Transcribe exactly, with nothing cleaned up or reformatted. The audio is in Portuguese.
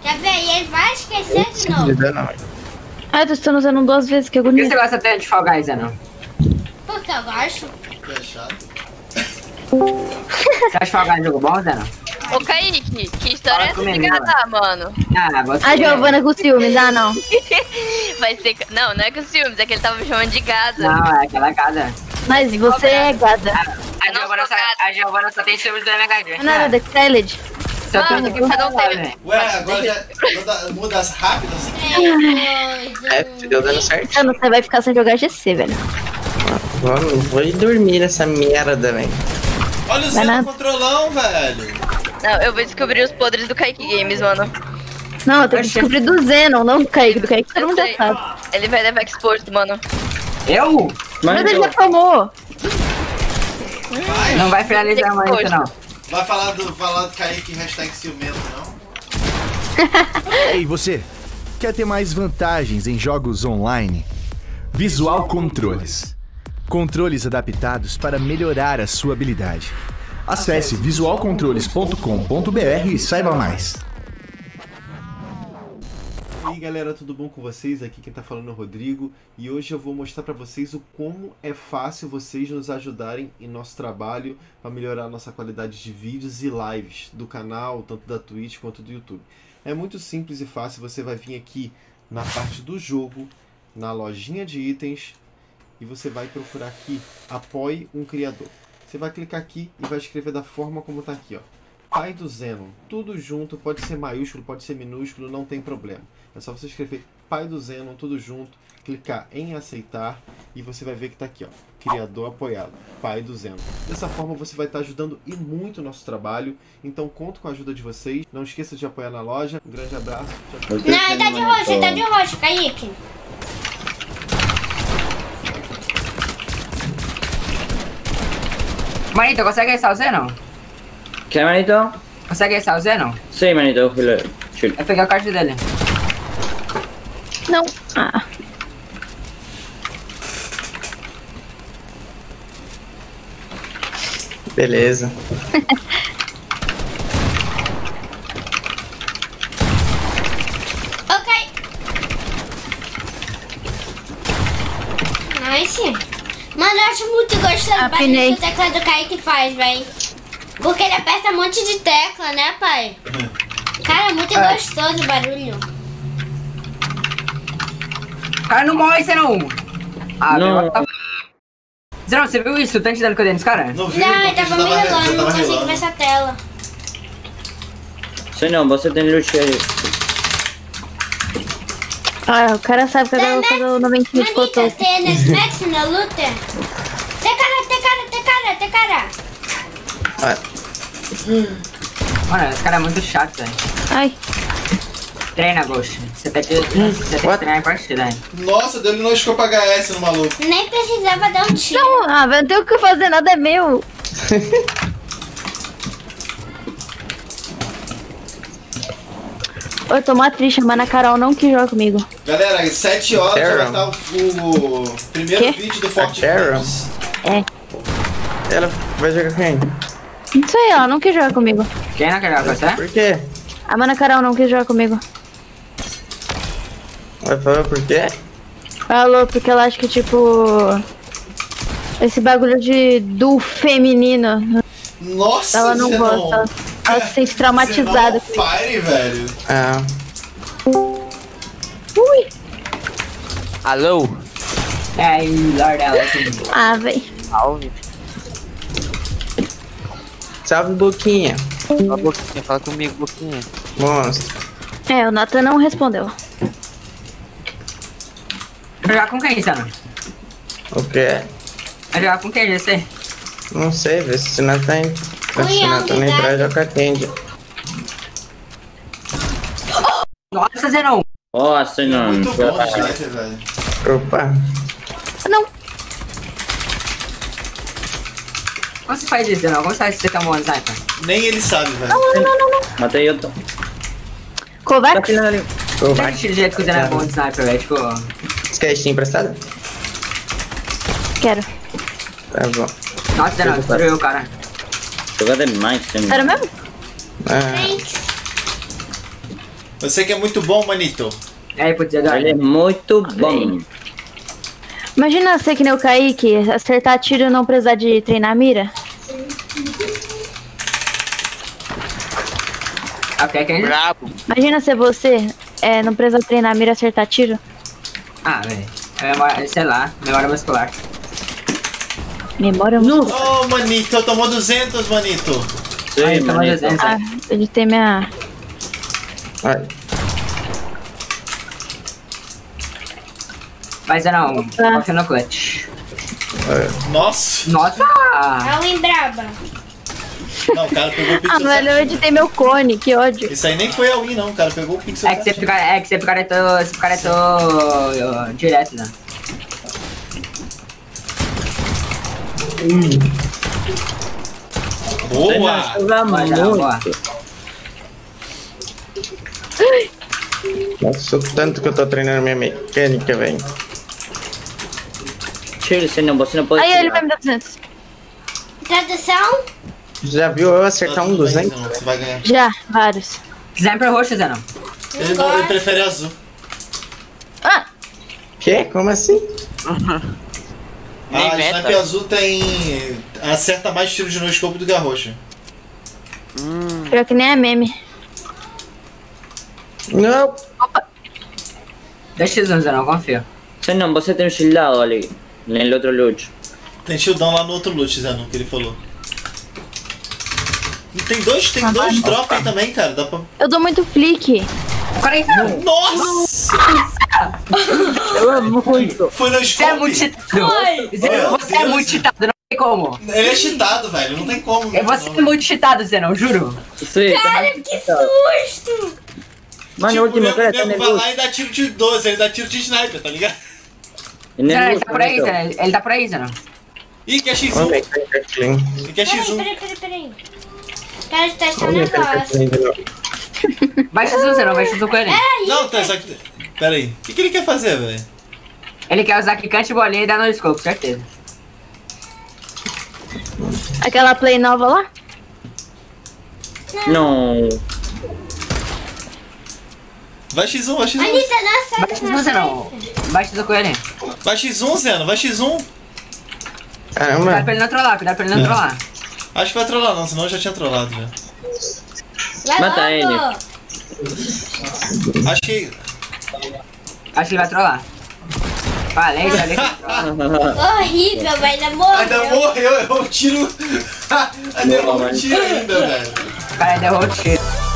Quer ver? E ele vai esquecer de novo. Ah, eu tô estando usando duas vezes, que Por agonia. que você gosta tanto de Fall Guys, Zeno? Porque eu gosto. Que é chato. Você acha Fall Guys um jogo bom, Zeno? Ô, Kaique, que história é essa de comigo, casar, mano? Ah, você... A Giovana com ciúmes, ah não. Vai ser... Não, não é com ciúmes, é que ele tava me chamando de gada. Não, é aquela gada. Mas você é gada. A Giovana só, a Giovana só tem ciúmes do M H D. Não é nada, Exceled. Só tem Mano, que você não teve. Ué, agora já muda, muda as rápidas assim? É, É, deu dando certo. Mano, você vai ficar sem jogar G C, velho. Vamos, vou ir dormir nessa merda, velho. Olha o Zé no controlão, velho. Não, eu vou descobrir os podres do Kaique Games, mano. Não, eu tenho que descobrir do Zenon, não do Kaique. Do Kaique todo Eu mundo já sei. sabe. Ele vai levar exposto, mano. Eu? Mas ele já tomou. Não vai finalizar muito, não. Vai falar do, falar do Kaique hashtag ciumento, não? Ei, você! Quer ter mais vantagens em jogos online? Visual Controles. Controles adaptados para melhorar a sua habilidade. Acesse visual controles ponto com ponto br e saiba mais. E aí galera, tudo bom com vocês? Aqui quem tá falando é o Rodrigo e hoje eu vou mostrar pra vocês o como é fácil vocês nos ajudarem em nosso trabalho para melhorar a nossa qualidade de vídeos e lives do canal, tanto da Twitch quanto do YouTube. É muito simples e fácil, você vai vir aqui na parte do jogo, na lojinha de itens e você vai procurar aqui, apoie um criador. Você vai clicar aqui e vai escrever da forma como tá aqui, ó. Pai do Zenon, tudo junto, pode ser maiúsculo, pode ser minúsculo, não tem problema. É só você escrever Pai do Zenon, tudo junto, clicar em aceitar e você vai ver que tá aqui, ó, criador apoiado, Pai do Zenon. Dessa forma você vai estar ajudando e muito o nosso trabalho, então conto com a ajuda de vocês. Não esqueça de apoiar na loja, um grande abraço. Tchau, tchau. Não, ele tá de roxo, ele tá de roxo, Kaique. Manito, consegue essa o Zenon? ¿Qué, manito? Consegue essa o Zenon? Sí, manito, chill. Vai pegar o card dele. Não. Ah. Beleza. Ok. Nice. Mano, eu acho muito gostoso o barulho que o teclado do Kaique faz, véi. Porque ele aperta um monte de tecla, né, pai? Cara, é muito é. gostoso o barulho. Cara, não morre, Zenon. Ah, não. Tá... Zenon, você viu isso? O tanque dando dentro dos caras? Não, vi, não ele tava me relando, não consigo consigo ver essa tela. Sei não, você tem loot aí. Ah, o cara sabe que eu tava fazendo noventa minutos de Manita, tem nesse Max na luta? Tem cara, tem cara, tem cara, tem cara. Ah. Hum. Mano, esse cara é muito chato, velho. Ai. Treina, Ghost. Você tem que, você tem que treinar em partida, hein? Nossa, deu no scope H S no maluco. Nem precisava dar um tiro. Não, ah, velho, não tem o que fazer, nada é meu. Eu tô uma triste, mas a Carol não quis jogar comigo. Galera, às sete horas já vai estar o, o primeiro Quê? vídeo do Forte Carol? É. Ela vai jogar com quem? Não sei, ela não quis jogar comigo. Quem não quer jogar com você? Por quê? A mana Carol não quis jogar comigo. Vai falar por quê? Falou, porque ela acha que, tipo... Esse bagulho de do feminino. Nossa, ela não Zenon. gosta. Ela, ela se sente traumatizada. Zenon Fire, velho. Ah. Ui. Alô? É aí, Lord dela. Ah, véi. Salve. Salve, Boquinha. Fala, Boquinha, fala comigo, Boquinha. Monstro. É, o Nathan não respondeu. Vai jogar com quem, Zenon? O quê? Vai jogar com quem, G C? Não sei, vê se o Nathan Se o Nathan nem entrar, joga Candy. Nossa, Zenon! Nossa, não. Muito bom o sniper, velho. Opa. Não. Como você faz isso, Zenon? Como você sabe se você tá um bom sniper? Nem ele sabe, velho. Não, não, não, não, não. Matei eu. Tô. Covax? Não tem jeito que o Zenon é bom de sniper, velho. Tipo... Você quer Steam emprestado? Quero. Tá bom. Nossa, Zenon, destruiu o cara. Jogada demais, tem. Sério mesmo? Ah. Thanks. Você que é muito bom, manito. E aí, putz, Eduardo? Ele é muito bom. Imagina você que nem o Kaique, acertar tiro e não precisar de treinar a mira. Ok, quem? Brabo. Imagina ser você, é, não precisa treinar a mira e acertar tiro. Ah, velho. É memória, sei lá, memória muscular. Memória muscular. Oh, manito, tomou duzentos, manito. Sim, Aí, toma manito. duzentos, Ah, ele tem minha... Vai. Mas não, Tá. confia no clutch. Nossa. Nossa! A win braba. Não, o cara pegou o Ah, pixel velho, eu certinho. editei meu cone, que ódio. Isso aí nem foi a win, não. O cara pegou o pixel É que você certinho. pica- é que você picaretou, você picaretou uh, direto, né? Boa! Joga Boa, já, boa. muito. Nossa, o tanto que eu tô treinando minha mecânica, velho. Tiro, senão você não pode Aí ele vai tirar. me dar duzentos. Tradução? Já viu eu acertar Tá um tudo bem, duzentos? então, você vai ganhar. Já, vários. Sniper roxo, Zé, não. Ele, não- ele prefere azul. Ah, Quê? Como assim? Nem A meta. sniper azul tem... acerta mais tiro de no scope do que a roxa. pior que nem é meme. Não. dois por um, Zé, não, confia. Senão você tem um shieldado ali. No outro loot. Tem shieldão lá no outro loot, Zé, que ele falou. E tem dois, tem dois drop aí também, cara. Dá pra... Eu dou muito flick. quarenta. Nossa! Eu amo muito. Foi no Você é scope. muito cheatado. Zé, Meu Você é Deus. muito cheatado, não tem como. Ele é cheatado, velho. Não tem como. É, mesmo, Você não. é muito cheatado, Zé, não, juro. Sim, Cara, que susto! Mano, Tipo, o último o cara nego tá vai nervoso. lá e dá tiro de doze, ele dá tiro de sniper, tá ligado? Zé, ele tá por aí, Zé. Ele tá por aí, Zé, não. Ih, que é X Olha um. a mecânica clean. E que é Peraí, X um. peraí, peraí, peraí. Quero testar um Olha a mecânica negócio. clean de novo. Vai X um, Zé, não, vai X um com ele. Não, tá, só que... Pera aí. O que, que ele quer fazer, velho? Ele quer usar quicante, bolinha e dar no scope, certeza. Aquela play nova lá? Não. Vai X um, vai X um. Anitta, dá Vai certo X um, na Zé, não. frente. Vai X um com ele. Vai X um, Zeno, vai X um. Cuidado Caramba. pra ele não trollar, cuidado pra ele não É. trollar. Acho que vai trollar não, senão eu já tinha trollado já. Vai Mata logo. ele. Acho que... Acho que ele vai trollar. Falei, já falei que ele trola. Horrível, vai ainda morreu. Ainda morreu, eu tiro... Ainda Boa, errou um mas- tiro ainda, velho. O cara derrubou o tiro.